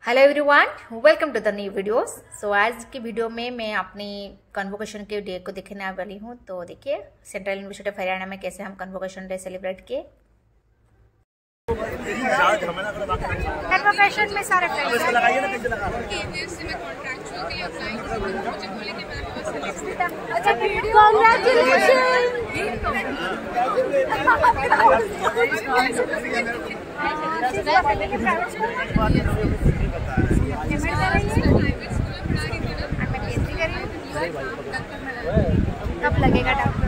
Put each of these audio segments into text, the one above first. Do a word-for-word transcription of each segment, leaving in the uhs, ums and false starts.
Hello everyone, welcome to the new videos. So आज की video में मैं अपनी कन्वोकेशन के डे को दिखाने वाली हूँ। तो देखिए सेंट्रल यूनिवर्सिटी ऑफ हरियाणा में कैसे हम कन्वोकेशन डे सेलिब्रेट किए। कन्वोकेशन में सारे कब लगेगा डॉक्टर?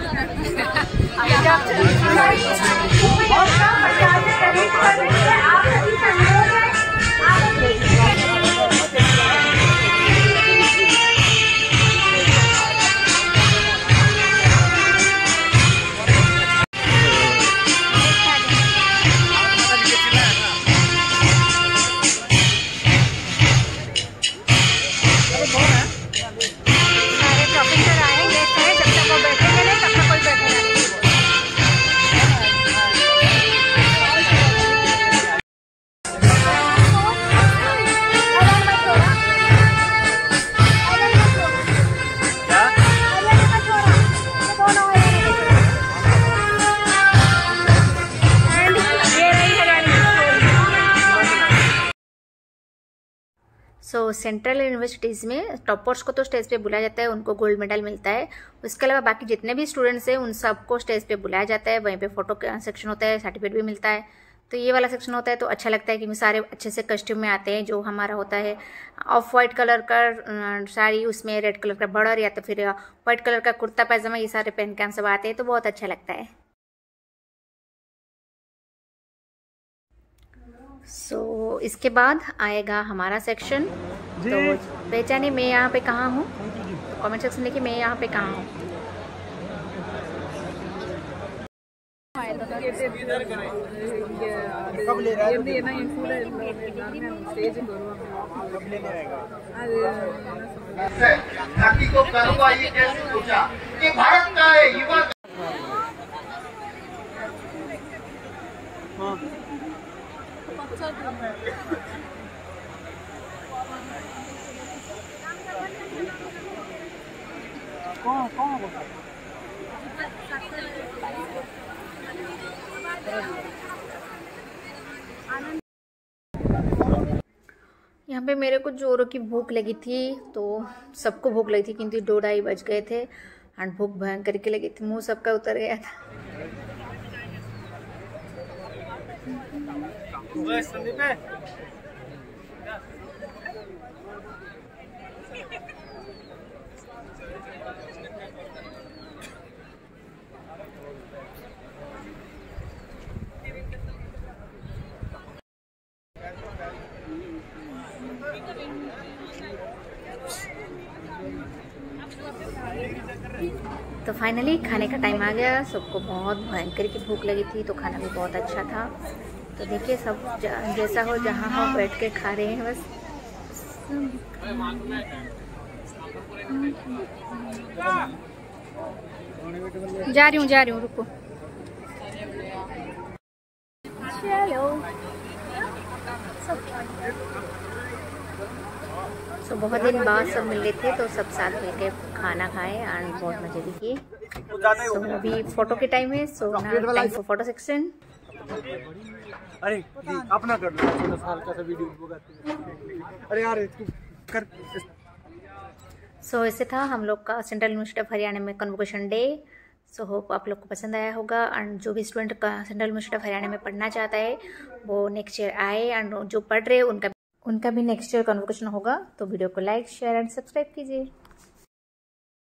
सो सेंट्रल यूनिवर्सिटीज़ में टॉपर्स को तो स्टेज पे बुलाया जाता है, उनको गोल्ड मेडल मिलता है। उसके अलावा बाकी जितने भी स्टूडेंट्स हैं उन सबको स्टेज पे बुलाया जाता है। वहीं पे फोटो का सेक्शन होता है, सर्टिफिकेट भी मिलता है। तो ये वाला सेक्शन होता है तो अच्छा लगता है क्योंकि सारे अच्छे से कस्ट्यूम में आते हैं। जो हमारा होता है ऑफ वाइट कलर का साड़ी, उसमें रेड कलर का बॉर्डर या तो फिर वाइट कलर का कुर्ता पैजामा, ये सारे पहन के हम सब आते हैं तो बहुत अच्छा लगता है। सो so, इसके बाद आएगा हमारा सेक्शन। तो पहचाने मैं यहाँ पे कहाँ हूँ, तो कमेंट सेक्शन देखिए मैं यहाँ पे कहाँ हूँ। भारत का युवा कौन कौन यहाँ पे मेरे को जोरों की भूख लगी थी, तो सबको भूख लगी थी क्योंकि दो ढाई बज गए थे एंड भूख भयंकर की लगी थी। मुंह सबका उतर गया था। तो फाइनली खाने का टाइम आ गया। सबको बहुत भयंकर की भूख लगी थी, तो खाना भी बहुत अच्छा था। तो देखिए सब जैसा हो जहाँ हो बैठ के खा रहे हैं बस। जा रही हूँ जा रही हूँ रुको। चलो तो बहुत दिन बाद सब मिल रहे थे तो सब साथ मिलके खाना खाए एंड बहुत मजे भी किए। तो अभी फोटो के टाइम है, so now time for photo section. अरे अपना कर लो, छोटा सा हल्का सा वीडियो अरे यार तू कर। सो ऐसे था हम लोग का सेंट्रल यूनिवर्सिटी ऑफ हरियाणा में कन्वोकेशन डे। सो होप आप लोग को पसंद आया होगा एंड जो भी स्टूडेंट का सेंट्रल यूनिवर्सिटी ऑफ हरियाणा में पढ़ना चाहता है वो नेक्स्ट ईयर आए एंड जो पढ़ रहे हैं उनका उनका भी नेक्स्ट ईयर कन्वोकेशन होगा। तो वीडियो को लाइक शेयर एंड सब्सक्राइब कीजिए।